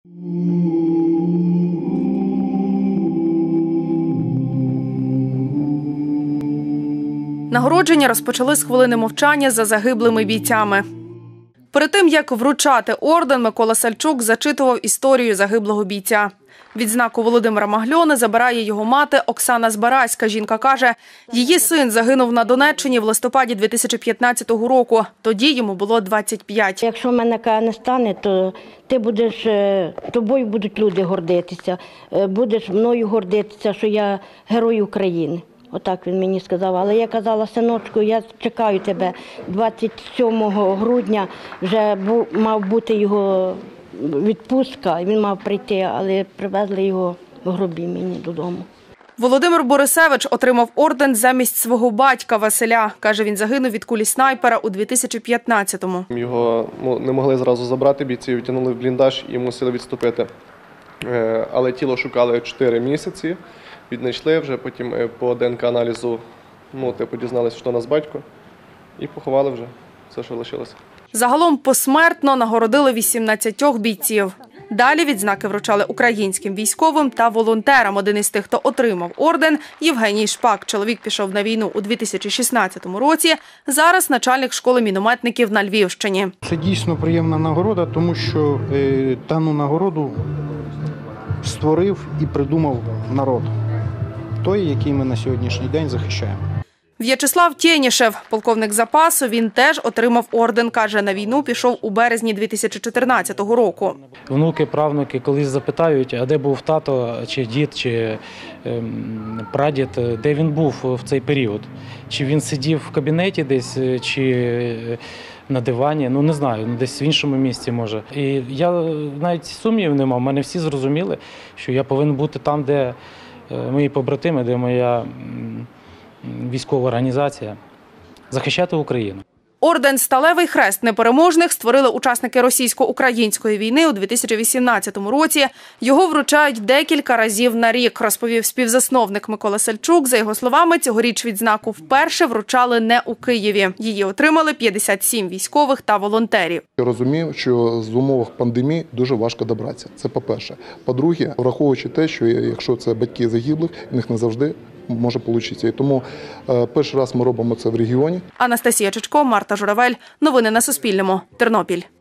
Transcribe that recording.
Нагородження розпочали з хвилини мовчання за загиблими бійцями. Перед тим, як вручати орден, Микола Сальчук зачитував історію загиблого бійця. Відзнаку Володимира Магльони забирає його мати Оксана Збаразька. Жінка каже, її син загинув на Донеччині в листопаді 2015 року. Тоді йому було 25. Якщо мене не стане, то тобою будуть люди гордитися. Будеш мною гордитися, що я герой України. Отак він мені сказав. Але я казала, синочку, я чекаю тебе. 27 грудня вже мав бути його відпустка, він мав прийти, але привезли його в гробі мені додому. Володимир Борисевич отримав орден замість свого батька Василя. Каже, він загинув від кулі снайпера у 2015-му. Його не могли зразу забрати, бійці відтягнули в бліндаж і мусили відступити. Але тіло шукали 4 місяці, віднайшли вже, потім по ДНК-аналізу дізналися, що у нас батько, і поховали вже все, що лишилося. Загалом посмертно нагородили 18 бійців. Далі відзнаки вручали українським військовим та волонтерам. Один із тих, хто отримав орден – Євгеній Шпак. Чоловік пішов на війну у 2016 році. Зараз начальник школи мінометників на Львівщині. Це дійсно приємна нагорода, тому що дану нагороду створив і придумав народ. Той, який ми на сьогоднішній день захищаємо. В'ячеслав Тєнішев, полковник запасу, він теж отримав орден. Каже, на війну пішов у березні 2014 року. Внуки, правнуки колись запитають, а де був тато, чи дід, чи прадід, де він був в цей період. Чи він сидів в кабінеті десь, чи на дивані, не знаю, десь в іншому місці може. І я навіть сумнівів не мав, мене всі зрозуміли, що я повинен бути там, де мої побратими, де моя військова організація, захищати Україну. Орден «Сталевий хрест непереможних» створили учасники російсько-української війни у 2018 році. Його вручають декілька разів на рік, розповів співзасновник Микола Сальчук. За його словами, цьогоріч відзнаку вперше вручали не у Києві. Її отримали 57 військових та волонтерів. Я розумів, що з умовах пандемії дуже важко добратися. Це по-перше. По-друге, враховуючи те, що якщо це батьки загиблих, в них не завжди може вийти. І тому перший раз ми робимо це в регіоні. Анастасія Чичко, Марта Журавель. Новини на Суспільному. Тернопіль.